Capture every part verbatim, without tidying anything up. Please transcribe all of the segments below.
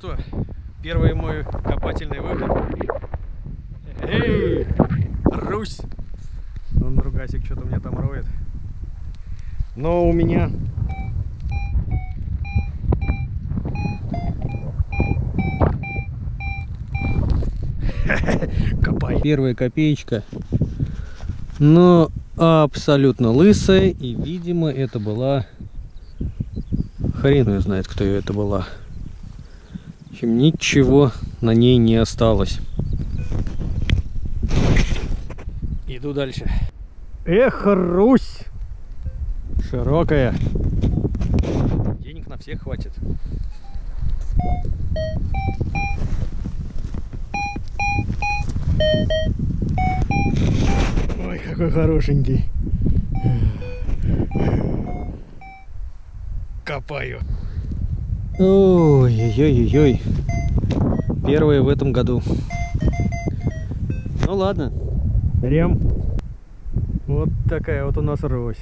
что, первый мой копательный выход. Эй, Русь! Вон другасик что-то мне там роет. Но у меня... Копай. Первая копеечка. Но абсолютно лысая. И, видимо, это была... Хрен ее знает, кто ее это была. В общем, ничего на ней не осталось. Иду дальше. Эх, Русь! Широкая. Денег на всех хватит. Ой, какой хорошенький. Копаю. Ой-ой-ой-ой. Первые в этом году. Ну ладно. Берем. Вот такая вот у нас Русь.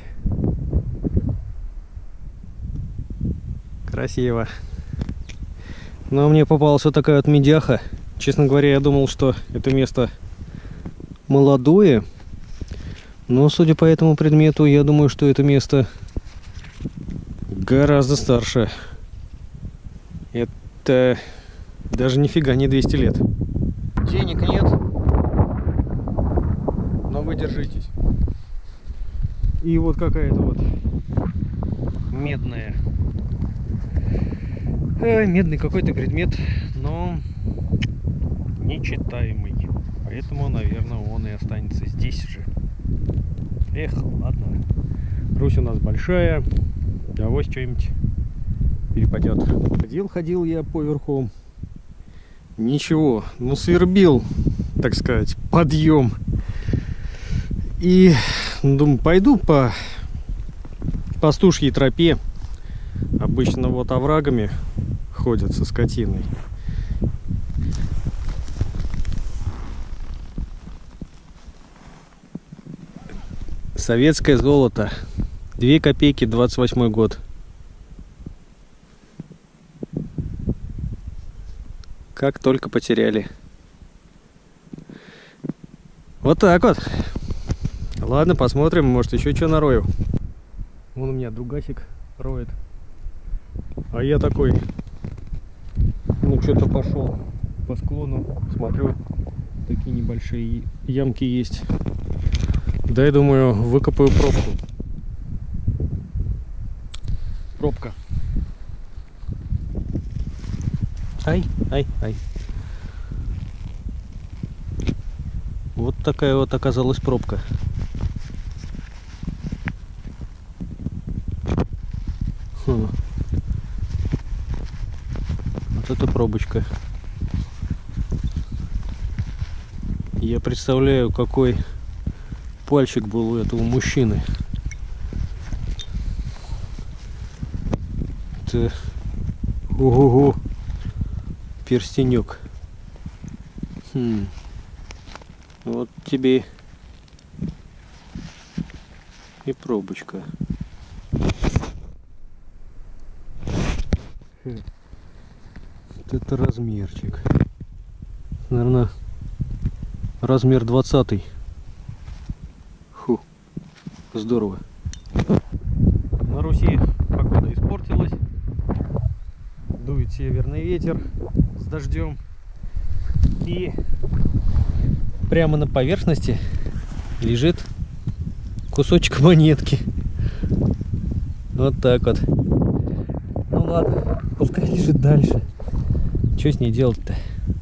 Красиво. Но мне попалась вот такая вот медяха. Честно говоря, я думал, что это место молодое. Но, судя по этому предмету, я думаю, что это место гораздо старше. Это даже нифига не двести лет. Денег нет, но вы держитесь. И вот какая-то вот медная. Э, медный какой-то предмет, но нечитаемый. Поэтому, наверное, он и останется здесь же. Эх, ладно. Русь у нас большая. Авось что-нибудь перепадет. Ходил, ходил я по верху. Ничего, ну свербил, так сказать, подъем. И думаю, пойду по пастушьей тропе. Обычно вот оврагами ходят со скотиной. Советское золото. Две копейки, двадцать восьмой год. Как только потеряли. Вот так вот. Ладно, посмотрим, может еще что нарою. Вон у меня другасик роет. А я такой, ну что-то пошел по склону, смотрю, такие небольшие ямки есть. Да, я думаю, выкопаю пробку. Пробка. Ай, ай, ай. Вот такая вот оказалась пробка. Хм. Вот это пробочка. Я представляю, какой пальчик был у этого мужчины. Это... Ого-го. Перстенек. Хм. Вот тебе и пробочка. Вот это размерчик. Наверное, размер двадцатый. Фу, здорово. На Руси погода испортилась. Дует северный ветер с дождем. И прямо на поверхности лежит кусочек монетки. Вот так вот. Ну ладно, пускай лежит дальше. Что с ней делать-то?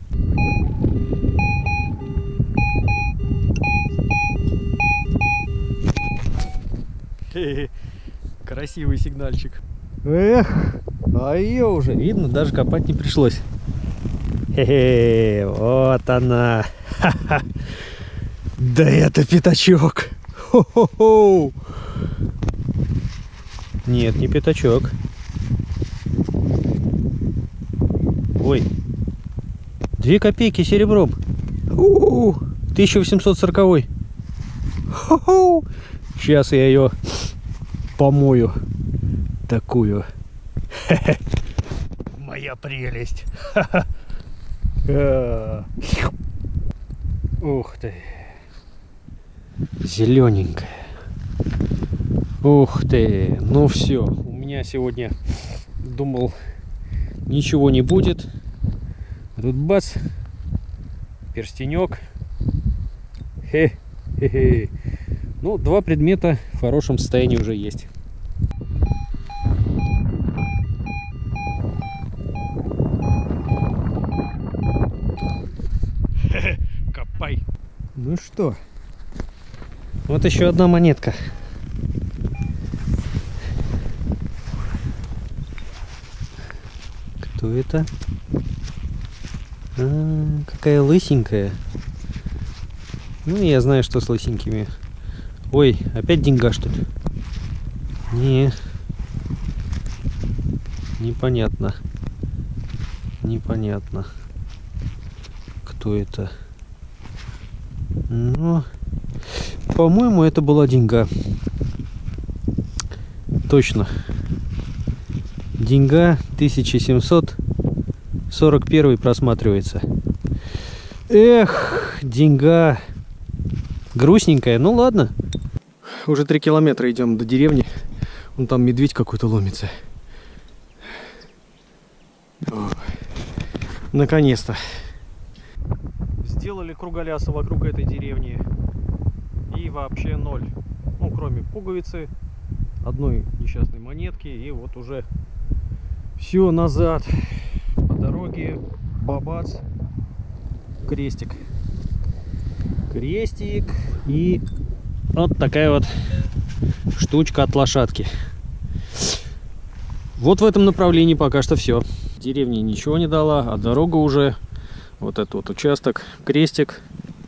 Красивый сигнальчик. Эх, а ее уже видно, даже копать не пришлось. Хе-хе, вот она. Ха-ха. Да это пятачок. Хо-хо-хо. Нет, не пятачок. Ой, две копейки серебром. У-у-у, тысяча восемьсот сороковой. Хо-хо. Сейчас я ее помою. Такую. моя прелесть. Ух ты. Зелененькая. Ух ты. Ну все. У меня сегодня, думал, ничего не будет. Тут бац. Перстенек. Хе-хе-хе. Ну, два предмета в хорошем состоянии уже есть. Копай. Ну что, вот еще одна монетка. Кто это? А, какая лысенькая. Ну, я знаю, что с лысенькими. Ой, опять деньга, что ли? Не. Непонятно. Непонятно. Кто это? Ну, по-моему, это была деньга. Точно. Деньга тысяча семьсот сорок первый просматривается. Эх, деньга. Грустненькая. Ну ладно. Уже три километра идем до деревни. Вон там медведь какой-то ломится. Наконец-то. Сделали круголяса вокруг этой деревни. И вообще ноль. Ну, кроме пуговицы, одной несчастной монетки. И вот уже все назад. По дороге. Бабац. Крестик. Крестик. И вот такая вот штучка от лошадки. Вот в этом направлении пока что все. Деревня ничего не дала, а дорога уже. Вот этот вот участок, крестик.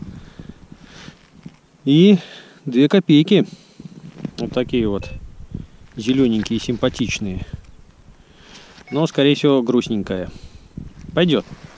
И две копейки. Вот такие вот зелененькие, симпатичные. Но, скорее всего, грустненькая. Пойдет.